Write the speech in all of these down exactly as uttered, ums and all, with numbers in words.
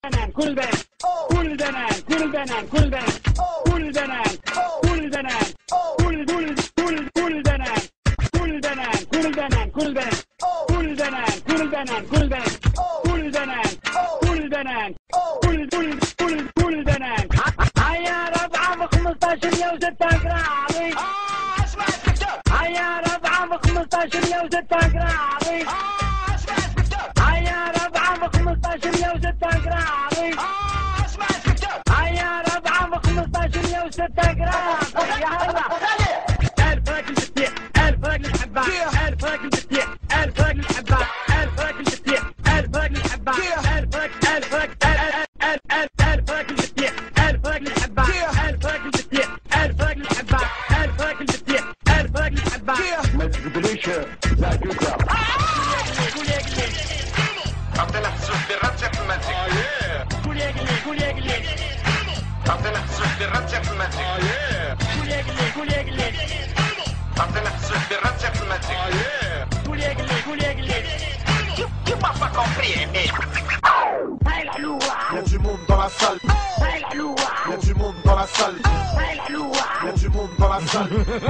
بنان كل بنان كل بنان كل بنان كل بنان كل بنان كل بنان كل كل كل كل بنان كل بنان كل بنان كل بنان كل بنان كل بنان كل بنان كل بنان كل بنان كل كل كل كل بنان هيا ربعة بخمسطاشر مية وستة قراضي اسمع اسبكتور هيا ربعة بخمسطاشر مية وستة قراضي اسمع اسبكتور هيا ربعة بخمسطاشر مية وستة قراضي اسمع اسبكتور هيا ربعة بخمسطاشر مية وستة قراضي يا هلا ألف راجل بتيع ألف راجل حبان ألف راجل بتيع ألف راجل حبان ألف راجل بتيع ألف راجل حبان ألف راجل ألف راجل ألف ألف ألف راجل بتيع ألف راجل حبان ألف راجل بتيع ألف راجل حبان ألف راجل بتيع ألف راجل حبان ما تقبليش لا تقدر قول يا قليل عطينا حسوس بالرجع في الماجيك قول يا قليل قول يا قليل عطينا حسوس بالرجع في الماجيك قول يا قليل قول يا قليل عطينا حسوس بالرجع في الماجيك قول يا قليل قول يا قليل Tu m'as pas compris, mais... هاي العلوة Y'a du monde dans la salle, هاي العلوة y'a du monde dans la salle, هاي العلوة y'a du monde dans la salle,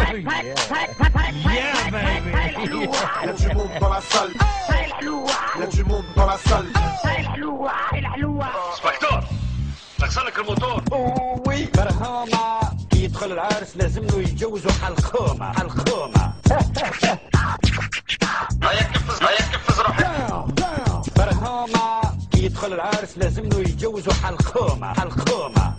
Yeah, baby. y'a du monde dans la salle, هاي العلوة y'a du monde dans la salle. هاي العلوة هاي العلوة اسبكتور تكسر لك الموتور وي برهامة كي يدخل العرس لازمنو يتجوزوا حلقومة حلقومة هيا كفز هيا كفز روحك برهامة كي يدخل العرس لازمنو يتجوزوا حلقومة حلقومة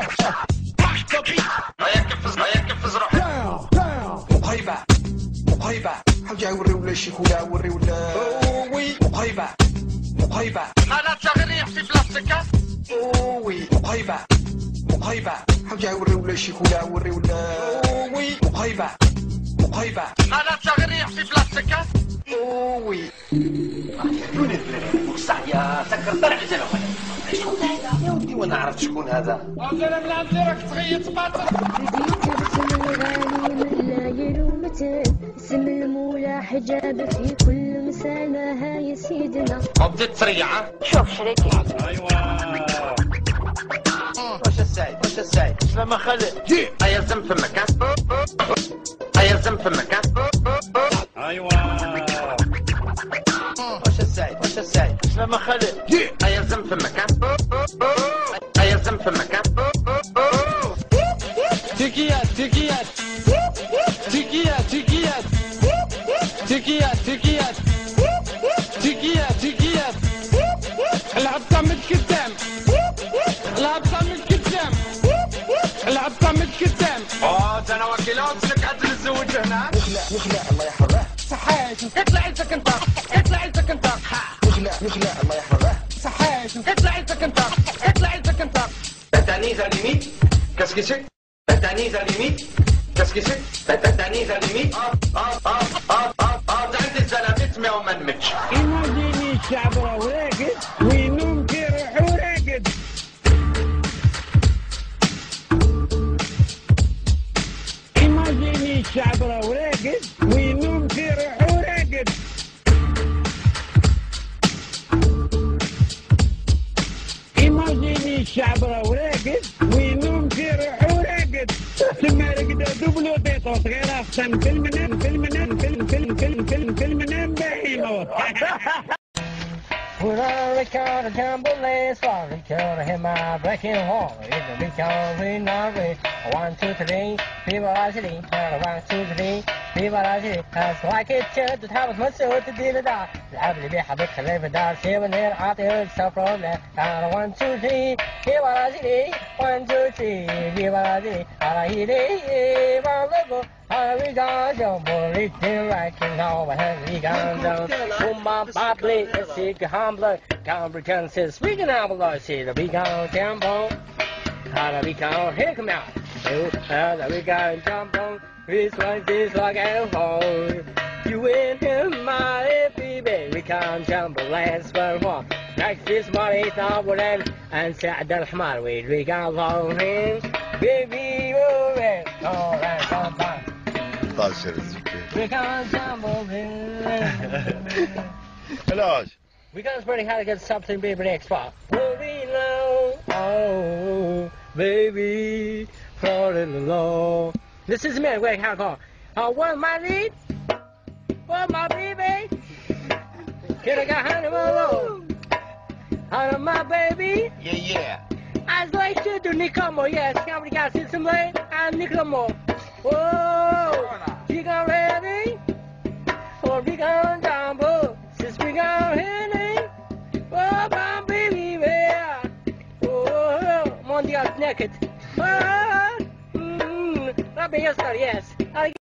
هيا كفز هيا كفز روحك مقربة مقربة حاجة وري ولا شيكولا وري ولا وي مقربة مقربة انا تغير يحسي بلاستيك وي مقربة مقربة حاجة وري ولا شيكولا وري ولا وي مقربة مقربة انا تغير يحسي بلاستيك وي يا سكر طلع لجنة شكون هذا يا ودي وانا عرفت شكون هذا انا من عندي راك تغيط باطل بديت باسم الغالي من لا يلومته اسم المولى حجاب في كل مسامة يا سيدنا بديت تسريعة شوف شريكي واش السعيد واش السعيد لما خلق هيا زم فمك هيا زم فمك ايوه واش السعيد واش السعيد لما خلق هيا زم فمك هيا زم فمك تكيات تكيات تكيات تكيات تكيات تكيات تكيات تكيات العبطة من قدام العبطة من قدام العبطة من قدام اه انا وكيلات لك عدل الزوج هنا يخلع يخلع الله يحفظه صحيت اطلع عيلتك انت اطلع عيلتك انت يخلع يخلع الله يحفظه صحيت اطلع عيلتك انت اطلع عيلتك انت تعني ذا ليميت qu'est-ce que c'est تعني ذا ليميت qu'est-ce que c'est تعني ذا ليميت اه اه اه اه اه اه عند الزلمات ما وما نمتش يناديني الشعب راه راقد وينوم كي روحو راقد يناديني الشعب راه راقد وينوم كي روحو راقد يناديني الشعب راه راقد وينوم كي روحو راقد تما رقدة دوبلو بيطوط غير احسن في المنام في المنام في الم- في الم- في الم- في الم- في المنام باهي موت Put on a record, a jumbo lace, for record, hit my breaking hole. It's a record, we not read. One, two, three, people are city. One, two, three, people are city. That's like it, should the top of my suit to deal it out. العب اللي بيحبك خليه في الدار سيب نير عاطي السفر له على one two three people are city. One, two, three, people are city. على هيدي بغلبه على رجال جنبه ريتين راكين هو هنري جاندون وما بابلي السيك هامبلر comprehensive speaking هامبلر سيدا بيكون جنبه على بيكون here come out على بيكون جنبه this one this like a hole you in him my baby we can't jump last for one like this money thought we're in and سعد الحمار we we got long hands baby we're in all right come on طاشر الزكي we can't jump in علاش we can't spread how to get something baby next spot we're in baby, falling alone. This is me, wait, how go? I want my lead, want my baby. Can I get honey, whoa, honey, my baby. Yeah, yeah. As like to do Nicomo, yes, somebody got system late, and Nicomo. Whoa, you got ready? Or we gone down, bro. Since we gone here, oh, my baby, yeah. Oh, Mondial naked. Ah, mm, Rabbi Yostar, yes.